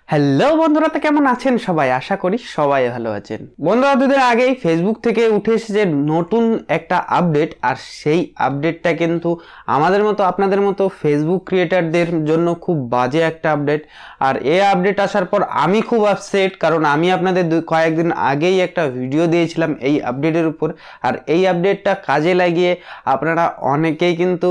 Hello বন্ধুরা, তো কেমন আছেন সবাই? আশা করি সবাই ভালো আছেন। বন্ধুরা, দুদিন আগেই ফেসবুক থেকে উঠে এসেছে নতুন একটা আপডেট, আর সেই আপডেটটা কিন্তু আমাদের মতো আপনাদের মতো ফেসবুক ক্রিয়েটারদের জন্য খুব বাজে একটা আপডেট। আর এই আপডেট আসার পর আমি খুব আপসেট, কারণ আমি আপনাদের কয়েকদিন আগেই একটা ভিডিও দিয়েছিলাম এই আপডেটের উপর। আর এই আপডেটটা কাজে লাগিয়ে আপনারা অনেকেই কিন্তু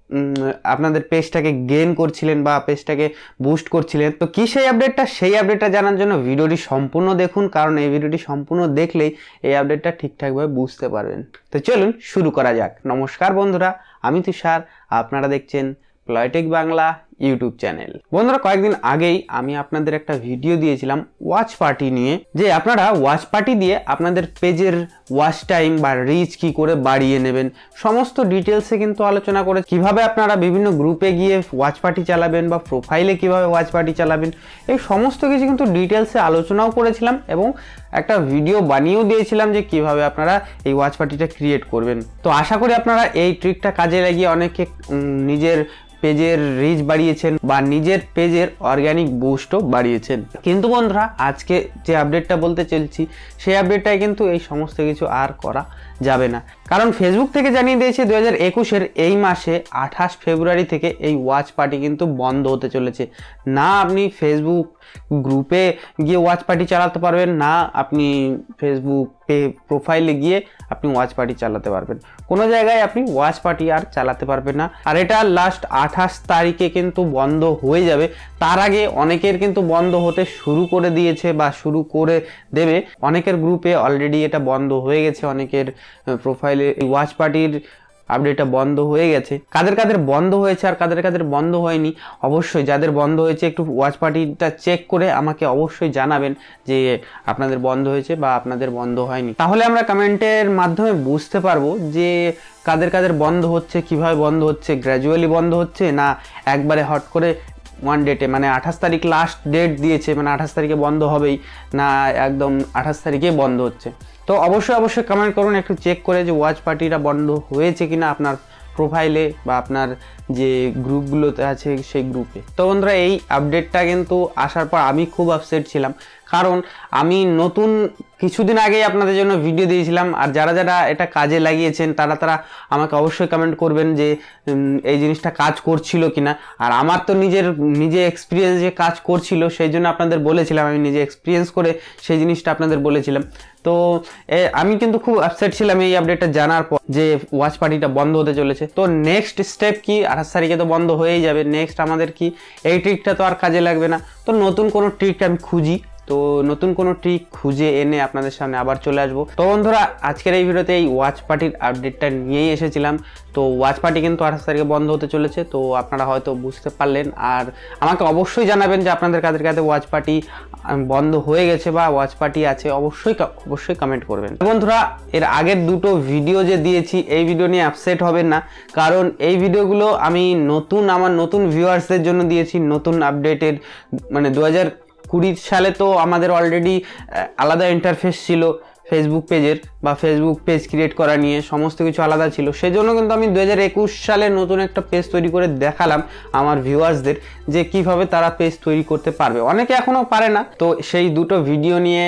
আপনাদের পেজটাকে গেইন করছিলেন বা পেজটাকে বুস্ট করছিলেন। তো কি সেই আপডেটটা জানার জন্য ভিডিওটি সম্পূর্ণ দেখুন, কারণ এই ভিডিওটি সম্পূর্ণ দেখলেই এই আপডেটটা ঠিকঠাকভাবে বুঝতে পারবেন। তো চলুন শুরু করা যাক। নমস্কার বন্ধুরা, আমি তুষার, আপনারা দেখছেন প্লয়টেক বাংলা ইউটিউব চ্যানেল। বন্ধুরা, কয়েকদিন আগেই আমি আপনাদের একটা ভিডিও দিয়েছিলাম ওয়াচ পার্টি নিয়ে, যে আপনারা ওয়াচ পার্টি দিয়ে আপনাদের পেজের ওয়াচ টাইম বা রিচ কি করে বাড়িয়ে নেবেন, সমস্ত ডিটেলসে কিন্তু আলোচনা করে কিভাবে আপনারা বিভিন্ন গ্রুপে গিয়ে ওয়াচ পার্টি চালাবেন বা প্রোফাইলে কিভাবে ওয়াচ পার্টি চালাবেন, এই সমস্ত কিছু কিন্তু ডিটেলসে আলোচনাও করেছিলাম এবং একটা ভিডিও বানিয়েও দিয়েছিলাম যে কিভাবে আপনারা এই ওয়াচ পার্টিটা ক্রিয়েট করবেন। তো আশা করি আপনারা এই ট্রিকটা কাজে লাগিয়ে অনেকে নিজের পেজের রিচ বাড়িয়েছেন বা নিজের পেজের অর্গানিক বুস্টও বাড়িয়েছেন। কিন্তু বন্ধুরা, আজকে যে আপডেটটা বলতে চলছি সেই আপডেটটাই কিন্তু এই সমস্ত কিছু আর করা যাবে না, কারণ ফেসবুক থেকে জানিয়ে দিয়েছে 2021-এর এই মাসে 28 ফেব্রুয়ারি থেকে এই ওয়াচ পার্টি কিন্তু বন্ধ হতে চলেছে। না আপনি ফেসবুক গ্রুপে গিয়ে ওয়াচ পার্টি চালাতে পারবেন, না আপনি ফেসবুক প্রোফাইলে গিয়ে আপনি ওয়াচ পার্টি চালাতে পারবেন, কোনো জায়গায় আপনি ওয়াচ পার্টি আর চালাতে পারবেন না। আর এটা লাস্ট 28 তারিখে কিন্তু বন্ধ হয়ে যাবে। তার আগে অনেকের কিন্তু বন্ধ হতে শুরু করে দিয়েছে বা শুরু করে দেবে। অনেকের গ্রুপে অলরেডি এটা বন্ধ হয়ে গেছে, অনেকের প্রোফাইলে ওয়াচ পার্টির আপডেটটা বন্ধ হয়ে গেছে। কাদের কাদের বন্ধ হয়েছে আর কাদের কাদের বন্ধ হয়নি, অবশ্যই যাদের বন্ধ হয়েছে একটু ওয়াচ পার্টিটা চেক করে আমাকে অবশ্যই জানাবেন যে আপনাদের বন্ধ হয়েছে বা আপনাদের বন্ধ হয়নি। তাহলে আমরা কমেন্টের মাধ্যমে বুঝতে পারবো যে কাদের কাদের বন্ধ হচ্ছে, কিভাবে বন্ধ হচ্ছে, গ্র্যাজুয়ালি বন্ধ হচ্ছে না একবারে হট করে ওয়ান ডেটে, মানে 28 তারিখ লাস্ট ডেট দিয়েছে, মানে 28 তারিখে বন্ধ হবেই না, একদম 28 তারিখে বন্ধ হচ্ছে। তো অবশ্যই কমেন্ট করুন একটু চেক করে যে ওয়াচ পার্টিটা বন্ধ হয়েছে কিনা আপনার প্রোফাইলে বা আপনার যে গ্রুপগুলোতে আছে সেই গ্রুপে। তো বন্ধুরা, এই আপডেটটা কিন্তু আসার পর আমি খুব আপসেট ছিলাম, কারণ আমি নতুন কিছুদিন আগেই আপনাদের জন্য ভিডিও দিয়েছিলাম। আর যারা যারা এটা কাজে লাগিয়েছেন তারা আমাকে অবশ্যই কমেন্ট করবেন যে এই জিনিসটা কাজ করছিল কিনা। আর আমার তো নিজে এক্সপিরিয়েন্স যে কাজ করছিল সেই জন্য আপনাদের বলেছিলাম, আমি নিজে এক্সপিরিয়েন্স করে সেই জিনিসটা আপনাদের বলেছিলাম। তো আমি কিন্তু খুব আপসেট ছিলাম এই আপডেটটা জানার পর যে ওয়াচ পার্টিটা বন্ধ হতে চলেছে। তো নেক্সট স্টেপ কি? 28 তারিখে তো বন্ধ হয়েই যাবে। নেক্সট আমাদের কি? এই ট্রিকটা তো আর কাজে লাগবে না। তো নতুন কোনো ট্রিকটা আমি খুঁজি, তো নতুন কোনো ট্রিক খুঁজে এনে আপনাদের সামনে আবার চলে আসবো। তো বন্ধুরা, আজকের এই ভিডিওতে এই ওয়াচ পার্টির আপডেটটা নিয়েই এসেছিলাম। তো ওয়াচ পার্টি কিন্তু 28 তারিখে বন্ধ হতে চলেছে, তো আপনারা হয়তো বুঝতে পারলেন। আর আমাকে অবশ্যই জানাবেন যে আপনাদের কাদের কাছে ওয়াচ পার্টি বন্ধ হয়ে গেছে বা ওয়াচ পার্টি আছে, অবশ্যই কমেন্ট করবেন। বন্ধুরা, এর আগের দুটো ভিডিও যে দিয়েছি এই ভিডিও নিয়ে আপসেট হবেন না, কারণ এই ভিডিওগুলো আমি আমার নতুন ভিউয়ার্সদের জন্য দিয়েছি। নতুন আপডেটের মানে 2020 সালে তো আমাদের অলরেডি আলাদা ইন্টারফেস ছিল ফেসবুক পেজের, বা ফেসবুক পেজ ক্রিয়েট করা নিয়ে সমস্ত কিছু আলাদা ছিল। সেজন্য কিন্তু আমি 2021 সালে নতুন একটা পেজ তৈরি করে দেখালাম আমার ভিউয়ার্সদের যে কিভাবে তারা পেজ তৈরি করতে পারবে। অনেকে এখনও পারে না, তো সেই দুটো ভিডিও নিয়ে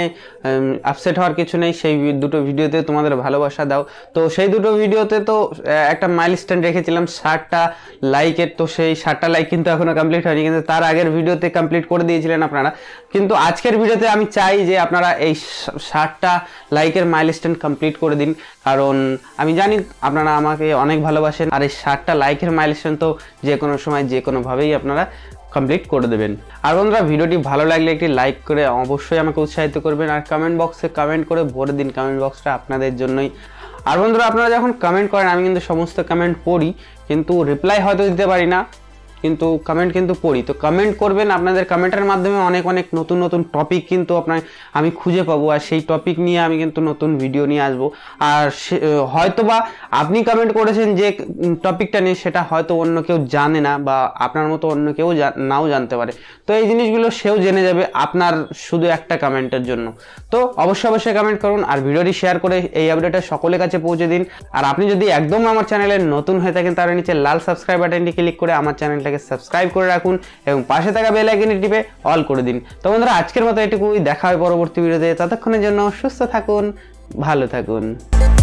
আপসেট হওয়ার কিছু নেই। সেই দুটো ভিডিওতে তোমাদের ভালোবাসা দাও। তো সেই দুটো ভিডিওতে তো একটা মাইলস্টোন রেখেছিলাম 60টা লাইকের, তো সেই 60টা লাইক কিন্তু এখনও কমপ্লিট হয়নি, কিন্তু তার আগের ভিডিওতে কমপ্লিট করে দিয়েছিলেন আপনারা। কিন্তু আজকের ভিডিওতে আমি চাই যে আপনারা এই 60টা লাইকের মাইলস্টোন কমপ্লিট করে দিন, কারণ আমি জানি আপনারা আমাকে অনেক ভালোবাসেন। আর এই 60টা লাইকের মাইলস্টোন তো যে কোনো সময় যে কোনোভাবেই আপনারা কমপ্লিট করে দেবেন। আর বন্ধুরা, ভিডিওটি ভালো লাগলে একটি লাইক করে অবশ্যই আমাকে উৎসাহিত করবেন। আর কমেন্ট বক্সে কমেন্ট করে ভরে দিন, কমেন্ট বক্সটা আপনাদের জন্যই। আর বন্ধুরা, আপনারা যখন কমেন্ট করেন আমি কিন্তু সমস্ত কমেন্ট পড়ি, কিন্তু রিপ্লাই হয়তো দিতে পারি না, কিন্তু কমেন্ট কিন্তু পড়ি। তো কমেন্ট করবেন, আপনাদের কমেন্টের মাধ্যমে অনেক নতুন টপিক কিন্তু আমি খুঁজে পাবো, আর সেই টপিক নিয়ে আমি কিন্তু নতুন ভিডিও নিয়ে আসবো। আর হয়তোবা আপনি কমেন্ট করেছেন যে টপিকটা নিয়ে, সেটা হয়তো অন্য কেউ জানে না বা আপনার মতো অন্য কেউ নাও জানতে পারে। তো এই জিনিসগুলো সেও জেনে যাবে আপনার শুধু একটা কমেন্টের জন্য। তো অবশ্যই কমেন্ট করুন আর ভিডিওটি শেয়ার করে এই আপডেটটা সকলের কাছে পৌঁছে দিন। আর আপনি যদি একদম আমার চ্যানেলে নতুন হয়ে থাকেন তাহলে নিচে লাল সাবস্ক্রাইব বাটনটি ক্লিক করে আমার চ্যানেলটাকে চ্যানেলটাকে সাবস্ক্রাইব করে রাখুন এবং পাশে থাকা বেল আইকনে টিপে অল করে দিন। তো বন্ধুরা আজকের মতো এটুকুই, দেখা হয় পরবর্তী ভিডিওতে। ততক্ষণের জন্য সুস্থ থাকুন, ভালো থাকুন।